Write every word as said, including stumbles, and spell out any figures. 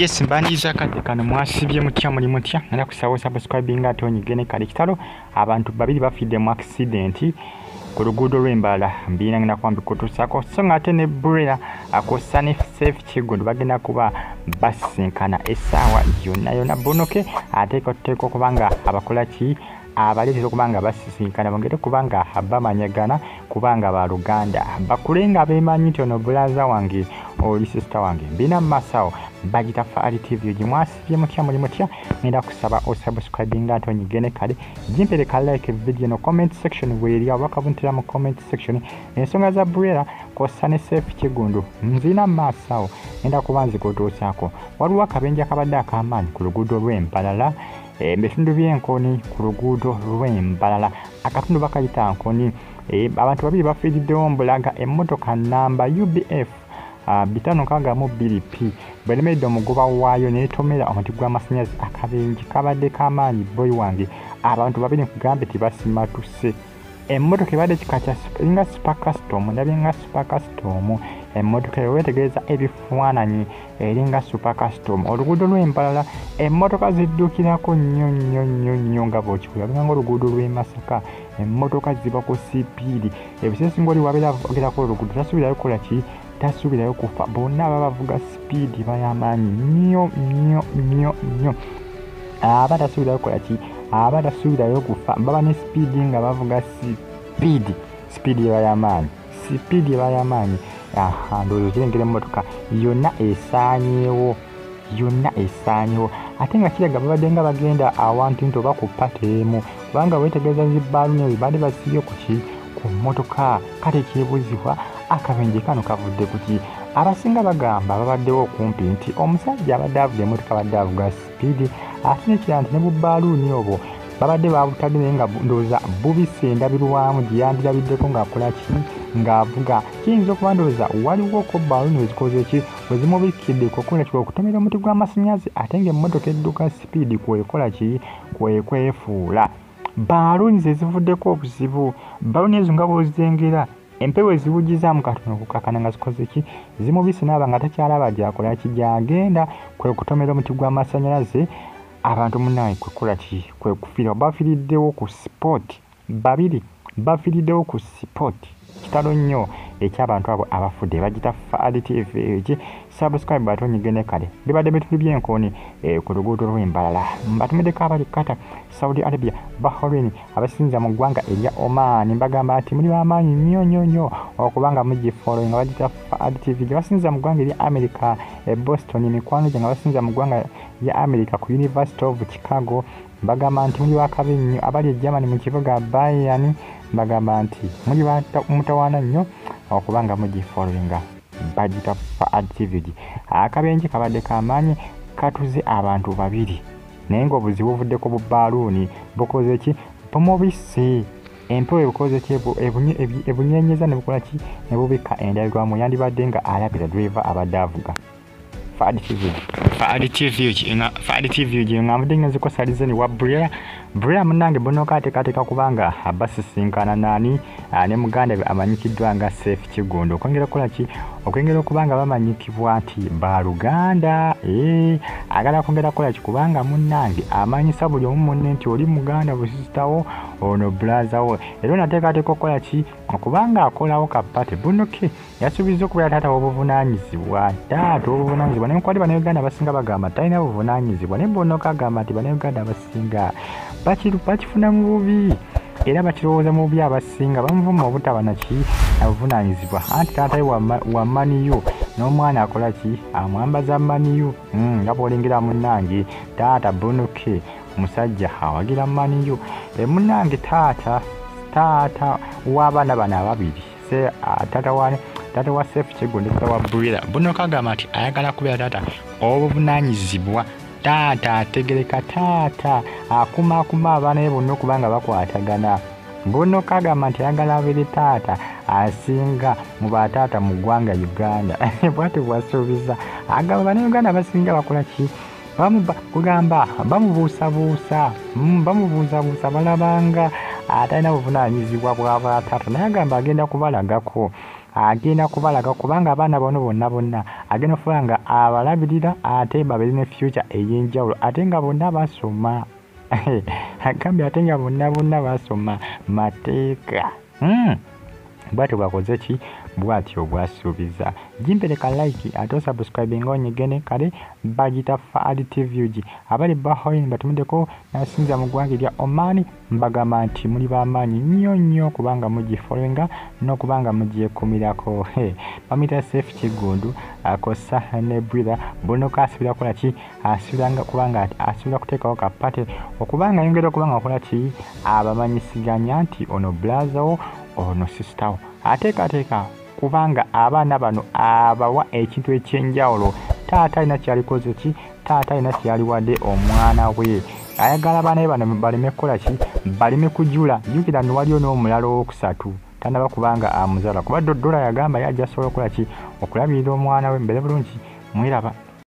Yes, mbaniza kati kano mwasibye mutya muli mutya nala kusawo subscribing ate onyigene kale Kitalo abantu babiri bafidde mu accident ku luguudo lw'Embala mbina ngina kwambi kutusako so ngate ne Briella akosa ne Seth Kigundu bagenda kuba basinkana essaawa yonna yonna bonoke ate ko teko kubanga abakola ki abaletera kubanga basisinkana bongere kubanga bamanyagana kubanga ba Luganda bakulenga bemanyi nti ono bulaza wange oli sister wange mbina masawo bagita Fali T V jimwasibye mutya muli mutya nenda kusaba o subscribing ate onyigene kale jimpere ka like video no comment section weri abakabuntira mu comment section ensonga za Briella kosa ne Seth Kigundu nzina masawo nenda kubanzi kotoosako waliwo akabenja kabadde akamanyi ku luguudo lw'Empalala e bitundu byenkoni ku luguudo lw'Embalala akatundu bakayita nkoni e abantu babiri bafiddewo mbulaga emmotoka namba U B F uh, bitano kaga mu B P bwelemedde omugoba waayo netomera omuti gw'amasanyazi akabenji kabadde kamaanyi boy wange abantu babiri kugambe tibasimatuse emmotoka ebadde kikakya nga super custom ndabye nga super custom emmotoka wetegereza ebifaananyi eringa super custom oluguudo lw'Empalala emmotoka ziddukirako nnyo nnyo nnyo nnyo nga bw'okikulaba nga oluguudo lw'e Masaka emmotoka ziba ku sipiidi ebisesinga oli wabeera ogerako oluguudo tasuubirayo kukola ki tasuubirayo kufa bonna baba bavuga sipiidi bayamaanyi nnyo nnyo nnyo nnyo aba tasuubirayo kukola ki aba tasuubirayo kufa baba ne sipiidi nga bavuga sipiidi sipiidi bayamaanyi sipiidi bayamaanyi aha ndowooza kirengera emmotoka yonna esaanyeewo yonna esaanyeewo ate nga kiraga babadde nga bagenda awantu nti oba ku pateemu kubanga weetegereza zibaaluuni ezo baadde basibye ku ki ku mmotoka kale kyebuzibwa akabenje kano kavudde ku ki abasinga bagamba babaddewo okumpi nti omusajja abadde avuga emmotoka abadde avuga sipiidi ate nekira nti ne bubaaluuni obwo babadde babutadde naye nga ndowooza bubise endabirwamu gyeyandilabiddeko ng'akola ki ng'avuga kiyinza okuba ndowooza waliwo ko baaluuni wezikoze ki wezimubikidde kokola ki okutomera omuti gw'amasanyazi ate ng'emmotoka edduka sipiidi kwekola ki kwekwefuula baaluuni ze zivuddeko obuzibu baaluuni ezo nga bw'ozengera empewo eziwugizaamu katono okukakana nga zikoze ki zimubise naaba nga takyalaba gyakola ki gyagenda kwe kutomera omuti gw'amasanyazi abantu munnaye kwekola ki kwe kufiira bafiliddewo ku sport babiri bafiliddewo ku sport kitalo nnyo eky'abantu abo abafudde bagita Fali T V ki subscribe ate onyigene kale bibadde bitundu byenkoni ku luguudo lw'Embalala mbatumiddeko abali Qatar Saudi Arabia Bahrain abasinza mu ggwanga erya Oman mbagamba ati muli bamaanyi nnyo nnyo nnyo okubanga mugifolo nga bagita Fali T V basinza mu ggwanga erya America e Boston mikwano gye nga basinza mu ggwanga ya America ku University of Chicago mbagamba nti muli bakabe nnyo abali e Germany mu kibuga Bayern mbagamba nti muli mutawaana nnyo okubanga mugifoloinga bagita Fali T V akabenje kabadde kamaanyi katuze abantu babiri naye ng'obuzibu buvuddeko bu baaluuni bukoze ki bumubise empewo ebukoze ki ebunyenyeza ne bukola ki ne bubika endabirwamu yandibadde nga alabira driver abadde avuga Fali T V Fali T V nga Fali T V nga mudde ngenzi ko salizeni wa Briella Briella munange bono kate kate kubanga abasisinkana nani ne muganda amanyikiddwa nga Seth Kigundu okongera kola ki okongera okubanga bamanyikibwa ati ba Luganda eh agala kongera kola ki kubanga munange amanyisa buli omu munne nti oli muganda busisitawo ono brother wo era nateeka ate kokola ki okubanga akolawo kapate bunoke yasubiza okubeera taata w'obuvunaanyizibwa taata w'obuvunaanyizibwa naye kwali bannayuganda abasinga bagamba talina buvunaanyizibwa naye bonoka agamba nti bannayuganda abasinga bakifuna mu bubi era bakirowooza mu bubi abasinga bamuvuma obutaba naki abuvunaanyizibwa anti taatawe wa maniyo n'omwana akola ki amwambaza maniyo nga bw'olengera munnange taata bonoke omusajja awagira maniyo emunnange taata taata w'abaana bano ababiri se taata wane taata wa Seth Kigundu taata wa Briella bonoka agamba nti ayagala kubeera taata obuvunaanyizibwa taata ategereka taata akuma akuma abaana be bonna okubanga bakwatagana bonoka agamba nti ayagala abeere taata asinga mu bataata mu ggwanga Uganda bwati bwasuubiza agamba bannayuganda basinga bakola ki kugamba bamubuusabuusa bamubuusabuusa balabanga atalina buvunaanyizibwa bw'abataata naye agamba agenda kubalagako agenda kubalaga kubanga abaana bono bonna bonna agenda okufuula nga abalabirira ate babeerina future ey'enjawulo ate nga bonna basoma agambye ate nga bonna bonna basoma mateeka mm. bwatyo bwakoze ki bwatyo bwasuubiza jimpereka like ate osubscribing onyigene kale bagita Faali T V ugi abali bahoyin batumideko nasinza mu ggwanga erya Oman mbagamba nti muli b'amaanyi nnyo nnyo kubanga mugifollowinga n'okubanga mugyekumirako bamuyita Seth Kigundu akosa ne Briella Bruno kasubira kukola ki asubiranga kubanga asubira kuteekawo kapate okubanga yongera okubanga akola ki abamanyisiganya nti ono blaza wo ono sister wo ateekateeka kubanga abaana bano abawa ekintu ekyenjawulo taata alina kyalikoze ki taata alina kyaliwadde omwana we ayagala abaana be bano baleme kukola ki baleme kujula jjukira nno waliyo n'omulala owokusatu tanaba kubanga amuzaala kuba Dodola yagamba yajja asobola okukola ki okulabirira omwana we mbere bulungi mwiraba.